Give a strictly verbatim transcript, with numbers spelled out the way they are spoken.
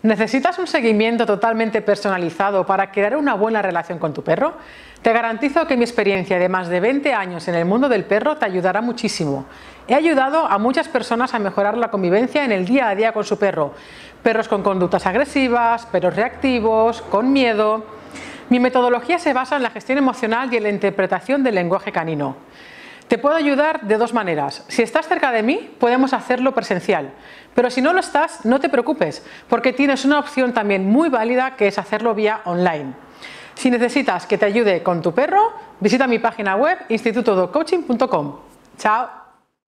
¿Necesitas un seguimiento totalmente personalizado para crear una buena relación con tu perro? Te garantizo que mi experiencia de más de veinte años en el mundo del perro te ayudará muchísimo. He ayudado a muchas personas a mejorar la convivencia en el día a día con su perro. Perros con conductas agresivas, perros reactivos, con miedo. Mi metodología se basa en la gestión emocional y en la interpretación del lenguaje canino. Te puedo ayudar de dos maneras. Si estás cerca de mí, podemos hacerlo presencial. Pero si no lo estás, no te preocupes, porque tienes una opción también muy válida que es hacerlo vía online. Si necesitas que te ayude con tu perro, visita mi página web instituto dog coaching punto com. Chao.